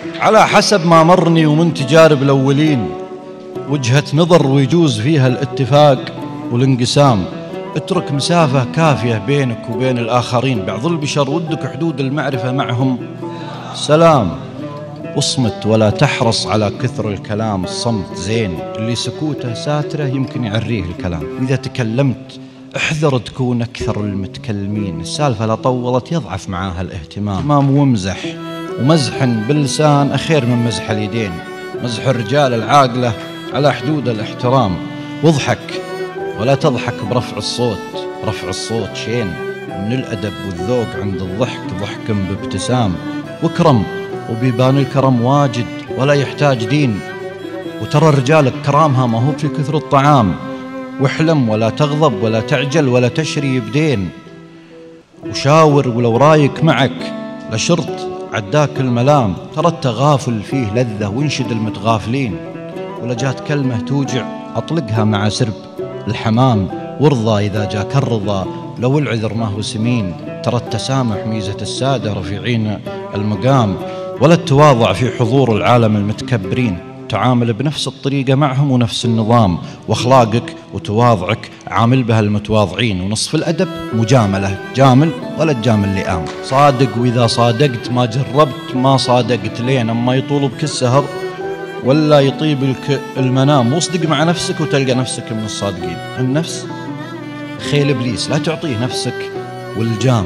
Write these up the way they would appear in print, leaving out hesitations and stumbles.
على حسب ما مرني ومن تجارب الأولين، وجهة نظر ويجوز فيها الاتفاق والانقسام. اترك مسافة كافية بينك وبين الآخرين. بعض البشر ودك حدود المعرفة معهم سلام. واصمت ولا تحرص على كثر الكلام. الصمت زين، اللي سكوته ساتره يمكن يعريه الكلام. إذا تكلمت احذر تكون أكثر المتكلمين. السالفة لا طولت يضعف معاها الاهتمام. وامزح، ومزح باللسان أخير من مزح اليدين. مزح الرجال العاقلة على حدود الاحترام. واضحك ولا تضحك برفع الصوت. رفع الصوت شين، من الأدب والذوق عند الضحك ضحك بابتسام. واكرم، وبيبان الكرم واجد ولا يحتاج دين. وترى الرجال كرامها ما هو في كثر الطعام. واحلم ولا تغضب ولا تعجل ولا تشري بدين. وشاور ولو رايك معك لشرط عداك الملام. ترى التغافل فيه لذة وانشد المتغافلين. ولا جات كلمة توجع أطلقها مع سرب الحمام. وارضى إذا جاك الرضا لو العذر ما هو سمين. ترى التسامح ميزة السادة رفيعين المقام. ولا التواضع في حضور العالم المتكبرين. تعامل بنفس الطريقة معهم ونفس النظام. واخلاقك وتواضعك عامل بها المتواضعين. ونصف الأدب مجاملة، جامل ولا تجامل لئام. صادق، وإذا صادقت ما جربت ما صادقت لين. أما يطول بك السهر ولا يطيب لك المنام. واصدق مع نفسك وتلقى نفسك من الصادقين. النفس خيل إبليس، لا تعطيه نفسك والجام.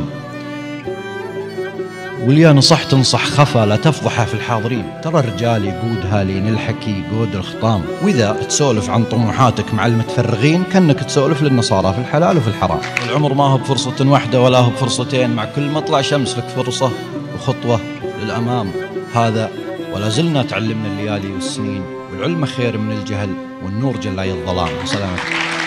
واليا نصح تنصح خفا، لا تفضحه في الحاضرين. ترى الرجال يقودها لين الحكي يقود الخطام. وإذا تسولف عن طموحاتك مع المتفرغين كأنك تسولف للنصارى في الحلال وفي الحرام. العمر ما هو بفرصة واحدة ولا هو بفرصتين. مع كل مطلع شمس لك فرصة وخطوة للأمام. هذا ولا زلنا تعلمنا الليالي والسنين. والعلم خير من الجهل والنور جلاي الظلام. سلامتك.